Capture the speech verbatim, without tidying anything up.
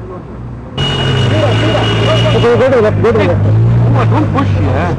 Okay, go to the left, go to the left. Oh, don't push, yeah.